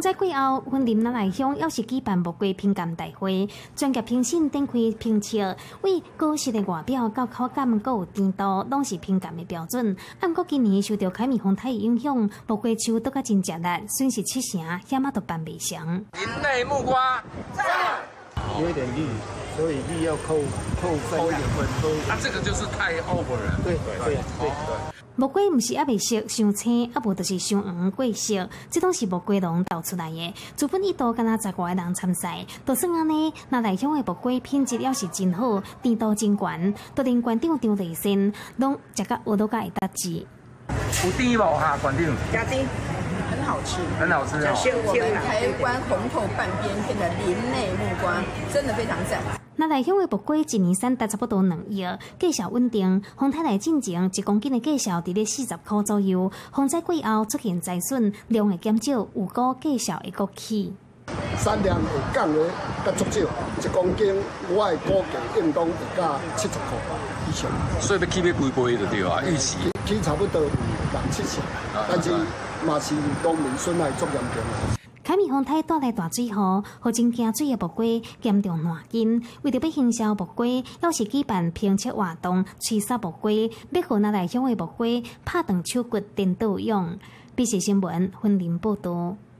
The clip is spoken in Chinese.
洪灾过后，云林南来乡要是举办木瓜评鉴大会，专业评审展开评测，为果实的外表到口感阁有甜度，拢是评鉴的标准。按过今年受到凯米风台的影响，木瓜树都较真食力，损失7成，险啊都办袂成。 林内木瓜赞， 有一点绿，所以绿要扣一点分。 啊，这个就是太 over 了。 对。 木瓜毋是还未熟、伤青，啊无就是伤黄过熟，这拢是木瓜农斗出来的。资本一度敢若10外个人参赛，就算安尼，那内乡的木瓜品质要是真好，甜度真悬，都连馆长张立新拢食甲我都甲会搭舌。 有甜无哈，馆长？ 加甜，很好吃， 很好吃哦。 是我们台湾红透半边天的林内木瓜，真的非常赞。 那内乡的木瓜一年产达差不多2亿，价销稳定。丰台来进前1公斤的价销伫咧40块左右，洪灾过后出现灾损，量会减少，有股价销会阁起。 产量会降的较足少，1公斤我的估计应当会到70块以上。 所以要起要几倍就对啊，预期。 起差不多有6、7成，但是嘛是农民损害足严重的。 凯米风台带来大水雨，互真惊水的木瓜严重烂根。为着要行销木瓜，要是举办评测活动，吹杀木瓜，要互那内乡的木瓜拍断手骨颠倒用。必是新闻，云林报道。